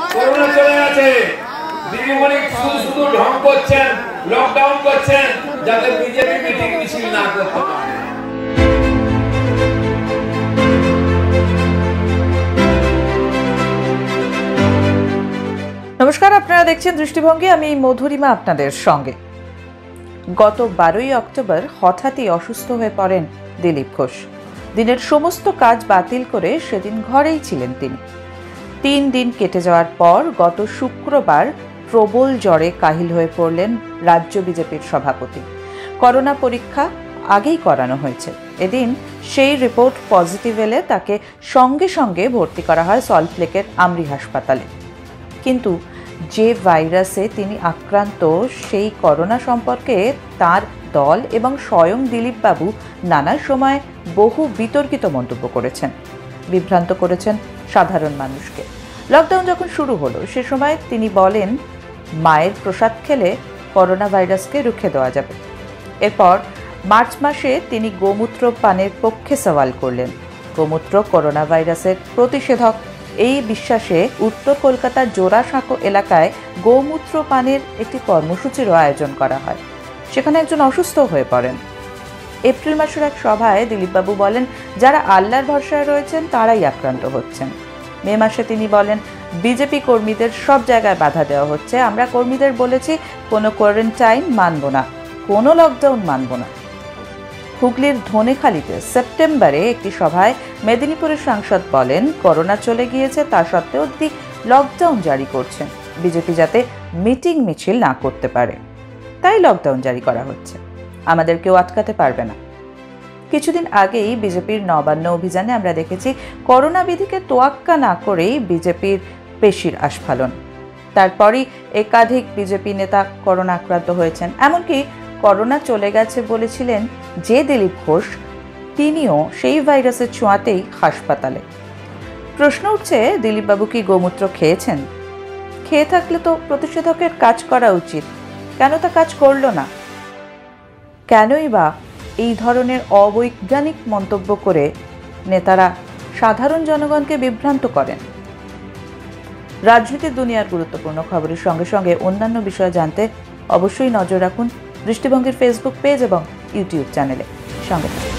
Corona চলে গেছে। দিদিমণি শুধু শুধু ঢং করছেন, লকডাউন করছেন, যাতে বিজেপি মিটিং মিছিল না করতে পারে। নমস্কার, আপনারা দেখছেন দৃষ্টিভঙ্গি। আমি মধুরিমা আপনাদের সঙ্গে। গত 12ই অক্টোবর হঠাৎই অসুস্থ হয়ে পড়েন দিলীপ ঘোষ। দিনের সমস্ত কাজ বাতিল করে সেদিন ঘরেই ছিলেন তিনি। 3 দিন কেটে যাওয়ার পর গত শুক্রবার প্রবল জ্বরে কাহিল হয়ে পড়লেন রাজ্য বিজেপির সভাপতি। করোনা পরীক্ষা আগেই করানো হয়েছে। এদিন সেই রিপোর্ট পজিটিভ এলে তাকে সঙ্গে সঙ্গে ভর্তি করা হয় সল্টলেকের আমরি হাসপাতালে। কিন্তু যে ভাইরাসে তিনি আক্রান্ত, সেই করোনা সম্পর্কে তার দল এবং স্বয়ং দিলীপ বাবু নানা সময় বহু বিতর্কিত মন্তব্য করেছেন, বিভ্রান্ত করেছেন সাধারণ মানুষকে। লকডাউন যখন শুরু হলো সে সময় তিনি বলেন, মায়ের প্রসাদ খেলে করোনা ভাইরাসকে রুখে দেওয়া যাবে। এরপর মার্চ মাসে তিনি গোমূত্র পানের পক্ষে সওয়াল করলেন। গোমূত্র করোনা ভাইরাসের প্রতিষেধক, এই বিশ্বাসে উত্তর কলকাতার জোড়াসাঁকো এলাকায় গোমূত্র পানের একটি কর্মসূচিরও আয়োজন করা হয়। সেখানে একজন অসুস্থ হয়ে পড়েন। এপ্রিল মাসের এক সভায় দিলীপবাবু বলেন, যারা আল্লাহর ভরসায় রয়েছেন তারাই আক্রান্ত হচ্ছেন। মে মাসে তিনি বলেন, বিজেপি কর্মীদের সব জায়গায় বাধা দেওয়া হচ্ছে। আমরা কর্মীদের বলেছি কোনো কোয়ারেন্টাইন মানব না, কোনো লকডাউন মানব না। হুগলির ধনেখালিতে সেপ্টেম্বরে একটি সভায় মেদিনীপুরের সাংসদ বলেন, করোনা চলে গিয়েছে তা সত্ত্বেও তিনি লকডাউন জারি করছেন, বিজেপি যাতে মিটিং মিছিল না করতে পারে, তাই লকডাউন জারি করা হচ্ছে, আমাদের কেউ আটকাতে পারবে না। কিছুদিন আগেই বিজেপির নবান্ন অভিযানে আমরা দেখেছি করোনা বিধিকে তোয়াক্কা না করেই বিজেপির পেশির আস্ফালন। তারপরই একাধিক বিজেপি নেতা করোনা আক্রান্ত হয়েছেন। এমনকি করোনা চলে গেছে বলেছিলেন যে দিলীপ ঘোষ, তিনিও সেই ভাইরাসের ছোঁয়াতেই হাসপাতালে। প্রশ্ন উঠছে, দিলীপবাবু কি গোমূত্র খেয়েছেন? খেয়ে থাকলে তো প্রতিষেধকের কাজ করা উচিত, কেন তা কাজ করল না? কেনই বা এই ধরনের অবৈজ্ঞানিক মন্তব্য করে নেতারা সাধারণ জনগণকে বিভ্রান্ত করেন? রাজনীতির দুনিয়ার গুরুত্বপূর্ণ খবরের সঙ্গে সঙ্গে অন্যান্য বিষয় জানতে অবশ্যই নজর রাখুন দৃষ্টিভঙ্গির ফেসবুক পেজ এবং ইউটিউব চ্যানেলে। সঙ্গে থাকুন।